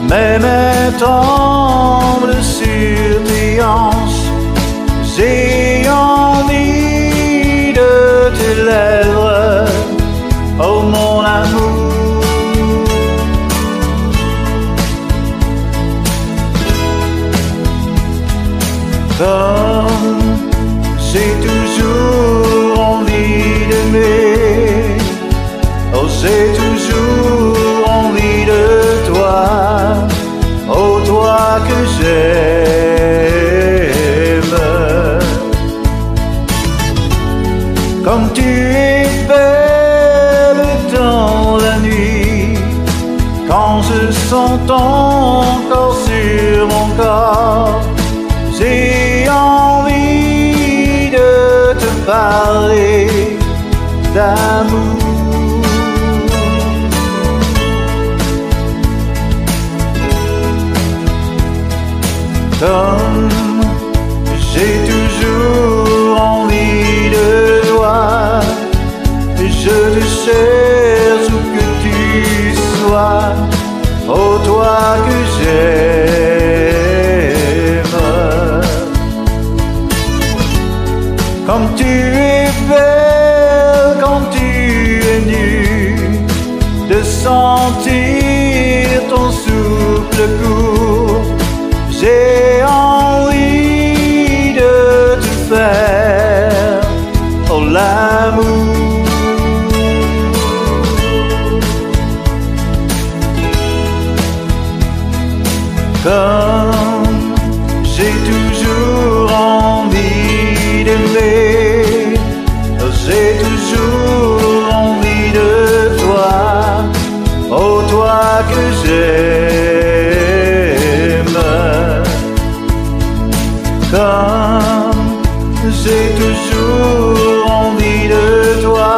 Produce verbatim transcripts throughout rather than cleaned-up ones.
Mes mains tremblent sur tes hanches, j'ai envie de tes lèvres, oh mon amour. Comme j'ai toujours envie d'aimer, oh j'ai toujours envie de toi, oh toi que j'aime. Comme tu es belle dans la nuit, quand je sens ton corps sur mon corps, j'ai envie de te parler d'amour. Comme j'ai toujours envie de toi, je te cherche où que tu sois, oh toi que j'aime. Comme tu es belle quand tu es nue, de sentir ton souffle court, j'ai envie de te faire, oh l'amour. Comme j'ai toujours envie d'aimer, j'ai toujours envie de toi, oh toi que j'aime. Comme j'ai toujours envie de toi,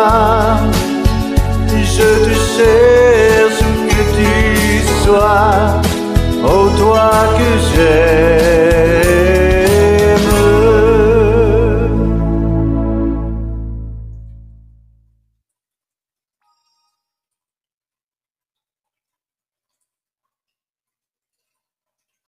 je te cherche où que tu sois, oh toi que j'aime.